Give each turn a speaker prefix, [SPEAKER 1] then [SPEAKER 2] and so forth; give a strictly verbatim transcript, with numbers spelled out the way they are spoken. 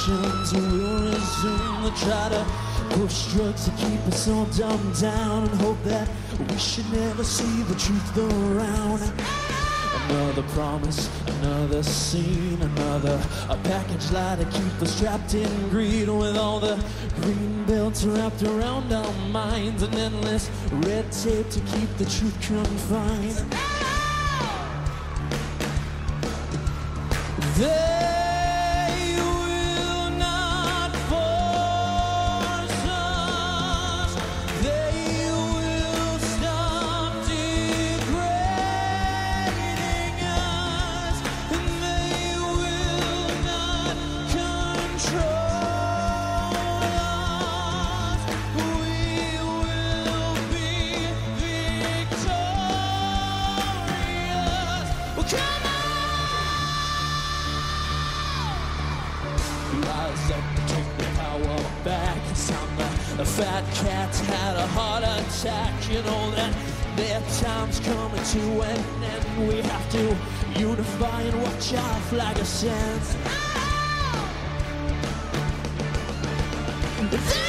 [SPEAKER 1] revolutions will resume. They try to push drugs to keep us all dumbed down and hope that we should never see the truth around. Another promise, another scene, another a package lie to keep us trapped in greed, with all the green belts wrapped around our minds and endless red tape to keep the truth confined. They will not force us. They will stop degrading us, and they will not control us. We will be victorious. Well, come on! Rise up, take the power back. It's time the, the fat cat's had a heart attack. You know that their time's coming to an end. We have to unify and watch our flag ascend. Oh!